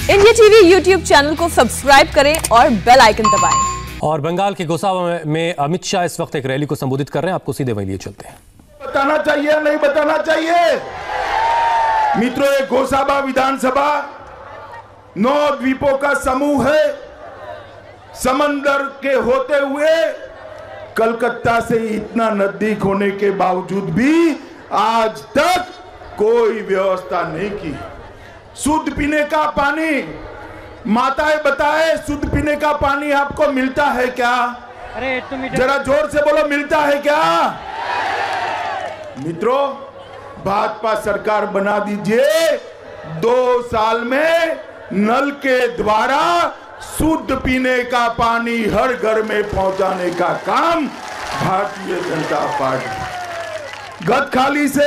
India TV YouTube channel को subscribe करें और बेल आइकन दबाएं। और बंगाल के गोसाबा में अमित शाह इस वक्त एक रैली को संबोधित कर रहे हैं। आपको सीधे वहीं लिए चलते हैं। बताना चाहिए नहीं बताना चाहिए मित्रों, ये गोसाबा विधानसभा 9 द्वीपों का समूह है। समंदर के होते हुए कलकत्ता से इतना नजदीक होने के बावजूद भी आज तक कोई व्यवस्था नहीं की। शुद्ध पीने का पानी, माताएं बताए, शुद्ध पीने का पानी आपको मिलता है क्या? अरे जरा जोर से बोलो, मिलता है क्या? मित्रों, भाजपा सरकार बना दीजिए, 2 साल में नल के द्वारा शुद्ध पीने का पानी हर घर में पहुंचाने का काम भारतीय जनता पार्टी। गदखाली से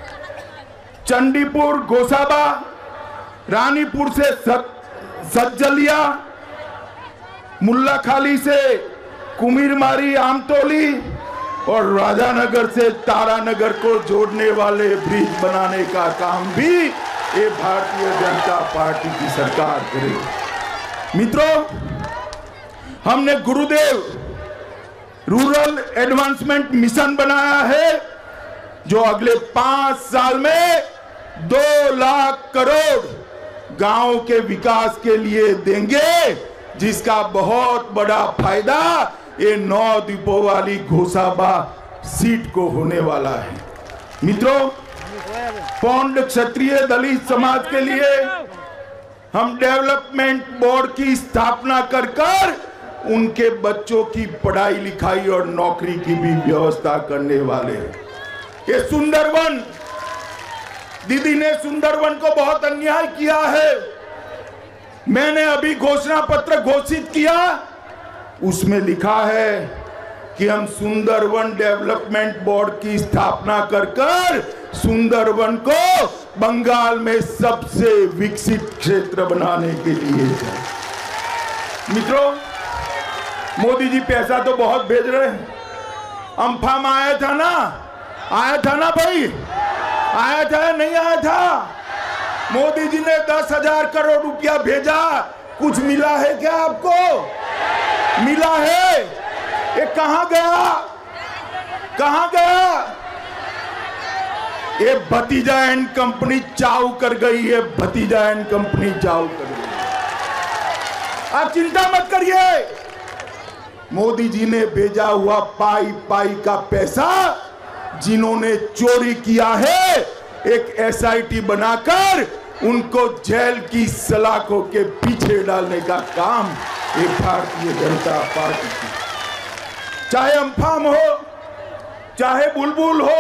चंडीपुर गोसाबा, रानीपुर से सज्जलिया, मुल्लाखाली से कुमीरमारी आमतोली और राजानगर से तारानगर को जोड़ने वाले ब्रिज बनाने का काम भी ये भारतीय जनता पार्टी की सरकार करेगी। मित्रों, हमने गुरुदेव रूरल एडवांसमेंट मिशन बनाया है, जो अगले 5 साल में 2 लाख करोड़ गांव के विकास के लिए देंगे, जिसका बहुत बड़ा फायदा ये 9 द्वीपों वाली गोसाबा सीट को होने वाला है। मित्रों, पौंड क्षत्रिय दलित समाज के लिए हम डेवलपमेंट बोर्ड की स्थापना कर उनके बच्चों की पढ़ाई लिखाई और नौकरी की भी व्यवस्था करने वाले हैं। ये सुंदरवन, दीदी ने सुंदरवन को बहुत अन्याय किया है। मैंने अभी घोषणा पत्र घोषित किया, उसमें लिखा है कि हम सुंदरवन डेवलपमेंट बोर्ड की स्थापना कर सुंदरवन को बंगाल में सबसे विकसित क्षेत्र बनाने के लिए है। मित्रों, मोदी जी पैसा तो बहुत भेज रहे हैं। अम्फाम आया था ना भाई, आया था नहीं आया था? मोदी जी ने 10,000 करोड़ रुपया भेजा, कुछ मिला है क्या आपको? मिला है? ये कहां गया? कहां गया? ये भतीजा एंड कंपनी चाव कर गई है, भतीजा एंड कंपनी चाव कर गई। आप चिंता मत करिए, मोदी जी ने भेजा हुआ पाई का पैसा जिन्होंने चोरी किया है, एक SIT बनाकर उनको जेल की सलाखों के पीछे डालने का काम ये भारतीय जनता पार्टी की। चाहे अम्फाम हो, चाहे बुलबुल हो,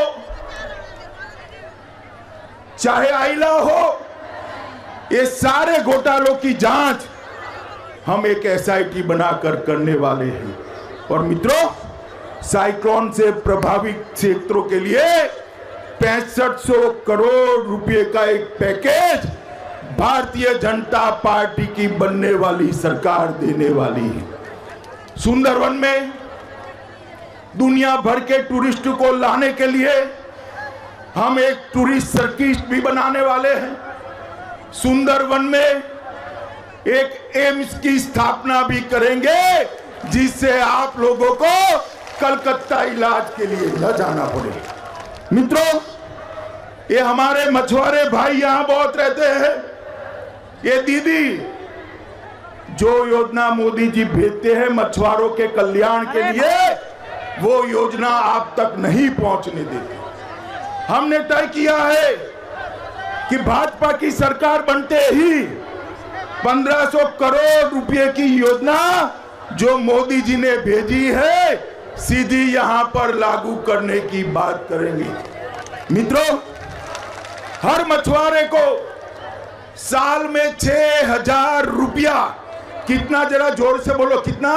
चाहे आइला हो, ये सारे घोटालों की जांच हम एक SIT बनाकर करने वाले हैं। और मित्रों, साइक्लोन से प्रभावित क्षेत्रों के लिए 6500 करोड़ रुपए का एक पैकेज भारतीय जनता पार्टी की बनने वाली सरकार देने वाली है। सुंदरवन में दुनिया भर के टूरिस्ट को लाने के लिए हम एक टूरिस्ट सर्किट भी बनाने वाले हैं। सुंदरवन में एक एम्स की स्थापना भी करेंगे, जिससे आप लोगों को कलकत्ता इलाज के लिए न जाना पड़े। मित्रों, ये हमारे मछुआरे भाई यहां बहुत रहते हैं। ये दीदी जो योजना मोदी जी भेजते हैं मछुआरों के कल्याण के लिए, वो योजना आप तक नहीं पहुंचने देते। हमने तय किया है कि भाजपा की सरकार बनते ही 1500 करोड़ रुपए की योजना जो मोदी जी ने भेजी है, सीधी यहां पर लागू करने की बात करेंगे। मित्रों, हर मछुआरे को साल में 6,000 रुपया, कितना, जरा जोर से बोलो, कितना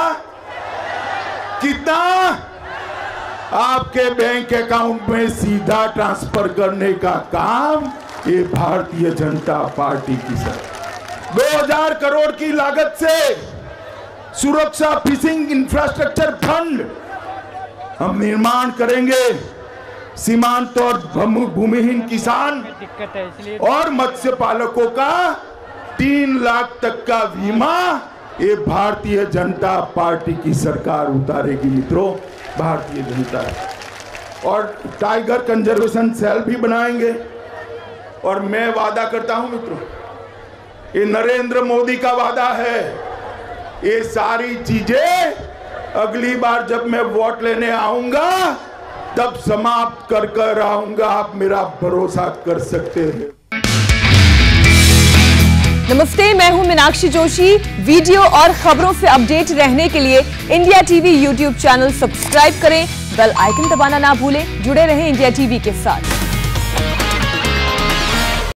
आपके बैंक अकाउंट में सीधा ट्रांसफर करने का काम ये भारतीय जनता पार्टी की सरकार। 2000 करोड़ की लागत से सुरक्षा फिशिंग इंफ्रास्ट्रक्चर फंड हम निर्माण करेंगे। सीमांत और भूमिहीन किसान और मत्स्य पालकों का 3 लाख तक का बीमा ये भारतीय जनता पार्टी की सरकार उतारेगी मित्रों, भारतीय जनता। और टाइगर कंजर्वेशन सेल भी बनाएंगे। और मैं वादा करता हूं मित्रों, ये नरेंद्र मोदी का वादा है, ये सारी चीजें अगली बार जब मैं वोट लेने आऊंगा तब समाप्त कर कर आऊंगा, आप मेरा भरोसा कर सकते हैं। नमस्ते, मैं हूं मीनाक्षी जोशी। वीडियो और खबरों से अपडेट रहने के लिए India TV YouTube channel subscribe करें, बेल आइकन दबाना ना भूलें। जुड़े रहें इंडिया टीवी के साथ।